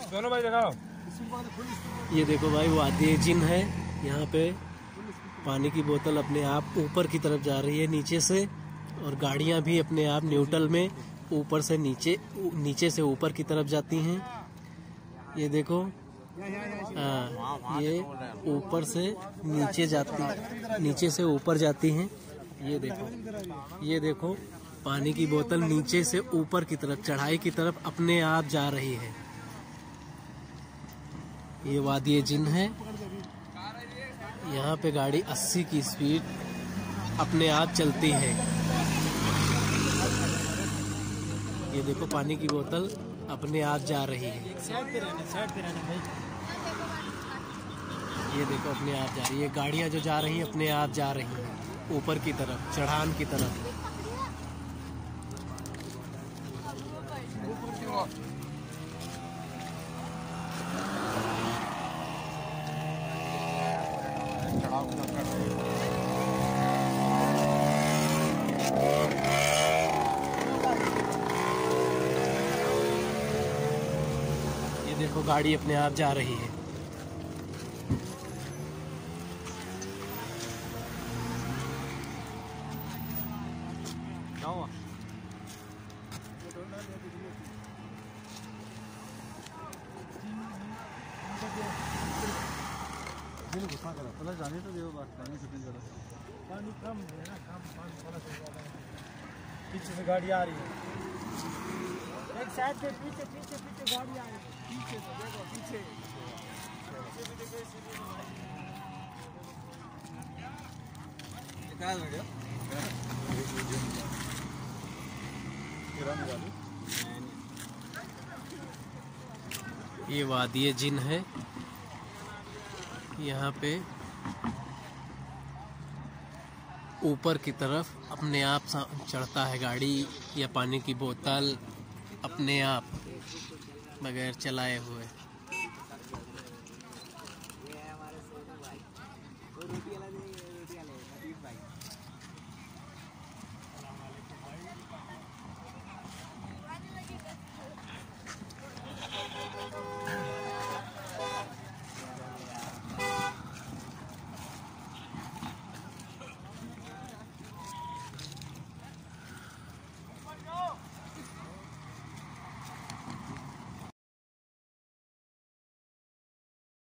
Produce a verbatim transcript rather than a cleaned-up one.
दोनों भाई दिखाओ। ये देखो भाई वादी जिन है। यहाँ पे पानी की बोतल अपने आप ऊपर की तरफ जा रही है नीचे से, और गाड़ियाँ भी अपने आप न्यूट्रल में ऊपर से नीचे नीचे से ऊपर की तरफ जाती हैं। ये देखो, हाँ, ये ऊपर से नीचे जाती नीचे से ऊपर जाती हैं। ये देखो, ये देखो पानी की बोतल नीचे से ऊपर की तरफ, चढ़ाई की तरफ अपने आप जा रही है। ये वादी जिन है। यहाँ पे गाड़ी अस्सी की स्पीड अपने आप चलती है। ये देखो पानी की बोतल अपने आप जा रही है। साइड पे रहना, साइड पे रहना भाई। ये देखो अपने आप जा रही है। गाड़ियाँ जो जा रही हैं अपने आप जा रही हैं ऊपर की तरफ, चढ़ान की तरफ। ये देखो गाड़ी अपने आप जा रही है। जाने तो देखो बात पानी शूटिंग करो। पानी कम है ना, कम पानी थोड़ा सा। पीछे से गाड़ी आ रही है, एक साइड से पीछे पीछे पीछे गाड़ी आ रही है। पीछे से देखो, पीछे निकाल रहे हो। ये वादी जिन है। यहाँ पे ऊपर की तरफ अपने आप चढ़ता है गाड़ी या पानी की बोतल अपने आप, बगैर चलाए हुए।